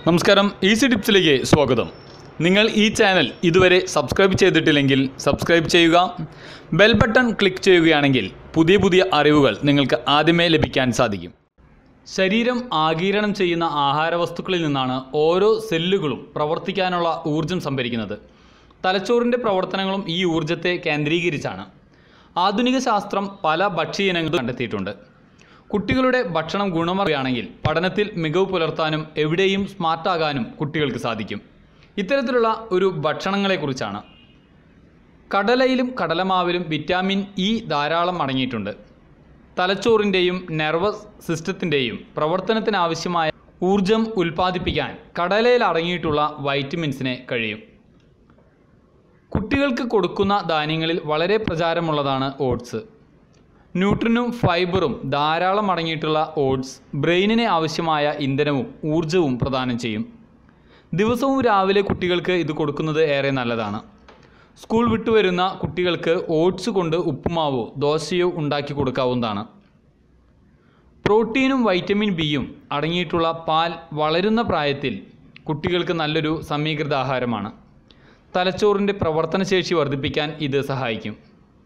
നമസ്കാരം, ഈസി ടിപ്സിലേക്ക് സ്വാഗതം. നിങ്ങൾ ഈ ചാനൽ ഇതുവരെ സബ്സ്ക്രൈബ് ചെയ്തിട്ടില്ലെങ്കിൽ സബ്സ്ക്രൈബ് ചെയ്യുക. ബെൽ ബട്ടൺ ക്ലിക്ക് ചെയ്യുകയാണെങ്കിൽ പുതിയ പുതിയ അറിവുകൾ നിങ്ങൾക്ക് ആദ്യമേ ലഭിക്കാൻ സാധിക്കും. ശരീരം ആഗിരണം ചെയ്യുന്ന ആഹാരവസ്തുക്കളിൽ നിന്നാണ് ഓരോ സെല്ലുകളും പ്രവർത്തിക്കാനുള്ള ഊർജം സംഭരിക്കുന്നത്. തലച്ചോറിൻ്റെ പ്രവർത്തനങ്ങളും ഈ ഊർജത്തെ കേന്ദ്രീകരിച്ചാണ്. ആധുനിക ശാസ്ത്രം പല ഭക്ഷ്യ ഇനങ്ങളും കണ്ടെത്തിയിട്ടുണ്ട്. കുട്ടികളുടെ ഭക്ഷണം ഗുണമേറിയതാണെങ്കിൽ പഠനത്തിൽ മികവ് പുലർത്താനും എവിടെയും സ്മാർട്ടാകാനും കുട്ടികൾക്ക് സാധിക്കും. ഇത്തരത്തിലുള്ള ഒരു ഭക്ഷണങ്ങളെക്കുറിച്ചാണ്. കടലയിലും കടലമാവിലും വിറ്റാമിൻ ഇ ധാരാളം അടങ്ങിയിട്ടുണ്ട്. തലച്ചോറിൻ്റെയും നെർവസ് സിസ്റ്റത്തിൻ്റെയും പ്രവർത്തനത്തിനാവശ്യമായ ഊർജം ഉൽപ്പാദിപ്പിക്കാൻ കടലയിൽ അടങ്ങിയിട്ടുള്ള വൈറ്റമിൻസിന് കഴിയും. കുട്ടികൾക്ക് കൊടുക്കുന്ന ധാന്യങ്ങളിൽ വളരെ പ്രചാരമുള്ളതാണ് ഓട്സ്. ന്യൂട്രിനും ഫൈബറും ധാരാളം അടങ്ങിയിട്ടുള്ള ഓട്സ് ബ്രെയിനിന് ആവശ്യമായ ഇന്ധനവും ഊർജവും പ്രദാനം ചെയ്യും. ദിവസവും രാവിലെ കുട്ടികൾക്ക് ഇത് കൊടുക്കുന്നത് ഏറെ നല്ലതാണ്. സ്കൂൾ വിട്ടുവരുന്ന കുട്ടികൾക്ക് ഓട്സ് കൊണ്ട് ഉപ്പുമാവോ ദോശയോ ഉണ്ടാക്കി കൊടുക്കാവുന്നതാണ്. പ്രോട്ടീനും വൈറ്റമിൻ ബിയും അടങ്ങിയിട്ടുള്ള പാൽ വളരുന്ന പ്രായത്തിൽ കുട്ടികൾക്ക് നല്ലൊരു സമീകൃത ആഹാരമാണ്. തലച്ചോറിൻ്റെ പ്രവർത്തനശേഷി വർദ്ധിപ്പിക്കാൻ ഇത് സഹായിക്കും.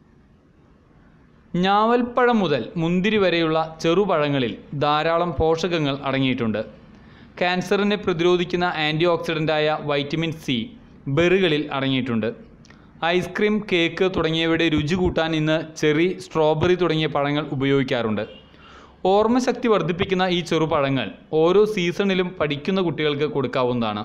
ഞാവൽപ്പഴം മുതൽ മുന്തിരി വരെയുള്ള ചെറുപഴങ്ങളിൽ ധാരാളം പോഷകങ്ങൾ അടങ്ങിയിട്ടുണ്ട്. ക്യാൻസറിനെ പ്രതിരോധിക്കുന്ന ആൻറ്റി ഓക്സിഡൻ്റായ വൈറ്റമിൻ സി ബെറികളിൽ അടങ്ങിയിട്ടുണ്ട്. ഐസ്ക്രീം, കേക്ക് തുടങ്ങിയവയുടെ രുചി കൂട്ടാൻ ഇന്ന് ചെറി, സ്ട്രോബെറി തുടങ്ങിയ പഴങ്ങൾ ഉപയോഗിക്കാറുണ്ട്. ഓർമ്മശക്തി വർദ്ധിപ്പിക്കുന്ന ഈ ചെറുപഴങ്ങൾ ഓരോ സീസണിലും പഠിക്കുന്ന കുട്ടികൾക്ക് കൊടുക്കാവുന്നതാണ്.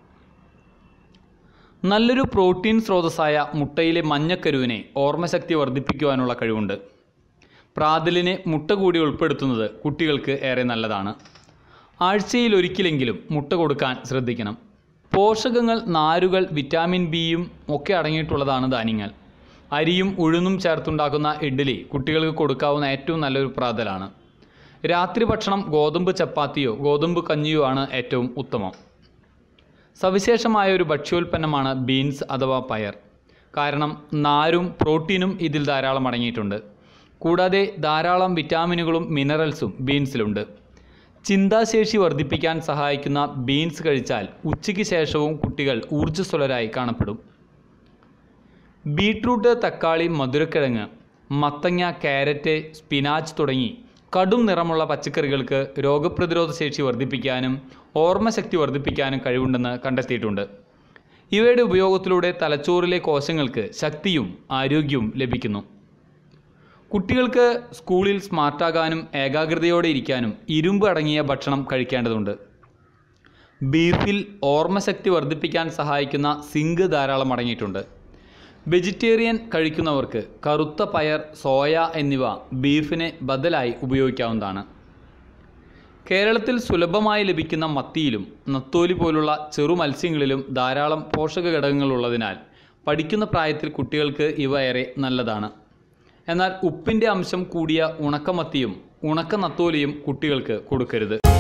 നല്ലൊരു പ്രോട്ടീൻ സ്രോതസ്സായ മുട്ടയിലെ മഞ്ഞക്കരുവിനെ ഓർമ്മശക്തി വർദ്ധിപ്പിക്കുവാനുള്ള കഴിവുണ്ട്. പ്രാതലിനെ മുട്ട കൂടി ഉൾപ്പെടുത്തുന്നത് കുട്ടികൾക്ക് ഏറെ നല്ലതാണ്. ആഴ്ചയിൽ ഒരിക്കലെങ്കിലും മുട്ട കൊടുക്കാൻ ശ്രദ്ധിക്കണം. പോഷകങ്ങൾ, നാരുകൾ, വിറ്റാമിൻ ബിയും ഒക്കെ അടങ്ങിയിട്ടുള്ളതാണ് ധാന്യങ്ങൾ. അരിയും ഉഴുന്നും ചേർത്തുണ്ടാക്കുന്ന ഇഡ്ഡലി കുട്ടികൾക്ക് കൊടുക്കാവുന്ന ഏറ്റവും നല്ലൊരു പ്രാതലാണ്. രാത്രി ഭക്ഷണം ഗോതമ്പ് ചപ്പാത്തിയോ ഗോതമ്പ് കഞ്ഞിയോ ആണ് ഏറ്റവും ഉത്തമം. സവിശേഷമായ ഒരു ഭക്ഷ്യോൽപ്പന്നമാണ് ബീൻസ് അഥവാ പയർ. കാരണം നാരും പ്രോട്ടീനും ഇതിൽ ധാരാളം അടങ്ങിയിട്ടുണ്ട്. കൂടാതെ ധാരാളം വിറ്റാമിനുകളും മിനറൽസും ബീൻസിലുണ്ട്. ചിന്താശേഷി വർദ്ധിപ്പിക്കാൻ സഹായിക്കുന്ന ബീൻസ് കഴിച്ചാൽ ഉച്ചയ്ക്ക് ശേഷവും കുട്ടികൾ ഊർജ്ജസ്വലരായി കാണപ്പെടും. ബീട്രൂട്ട്, തക്കാളി, മധുരക്കിഴങ്ങ്, മത്തങ്ങ, ക്യാരറ്റ്, സ്പിനാച്ച് തുടങ്ങി കടും നിറമുള്ള പച്ചക്കറികൾക്ക് രോഗപ്രതിരോധ ശേഷി വർദ്ധിപ്പിക്കാനും ഓർമ്മശക്തി വർദ്ധിപ്പിക്കാനും കഴിവുണ്ടെന്ന് കണ്ടെത്തിയിട്ടുണ്ട്. ഇവയുടെ ഉപയോഗത്തിലൂടെ തലച്ചോറിലെ കോശങ്ങൾക്ക് ശക്തിയും ആരോഗ്യവും ലഭിക്കുന്നു. കുട്ടികൾക്ക് സ്കൂളിൽ സ്മാർട്ടാകാനും ഏകാഗ്രതയോടെ ഇരിക്കാനും ഇരുമ്പ് അടങ്ങിയ ഭക്ഷണം കഴിക്കേണ്ടതുണ്ട്. ബീഫിൽ ഓർമ്മശക്തി വർദ്ധിപ്പിക്കാൻ സഹായിക്കുന്ന സിങ്ക് ധാരാളം അടങ്ങിയിട്ടുണ്ട്. വെജിറ്റേറിയൻ കഴിക്കുന്നവർക്ക് കറുത്ത പയർ, സോയ എന്നിവ ബീഫിന് ബദലായി ഉപയോഗിക്കാവുന്നതാണ്. കേരളത്തിൽ സുലഭമായി ലഭിക്കുന്ന മത്തിയിലും നത്തോലി പോലുള്ള ചെറു മത്സ്യങ്ങളിലും ധാരാളം പോഷക ഘടകങ്ങളുള്ളതിനാൽ പഠിക്കുന്ന പ്രായത്തിൽ കുട്ടികൾക്ക് ഇവ ഏറെ നല്ലതാണ്. എന്നാൽ ഉപ്പിൻ്റെ അംശം കൂടിയ ഉണക്കമത്തിയും ഉണക്ക നത്തോലിയും കുട്ടികൾക്ക് കൊടുക്കരുത്.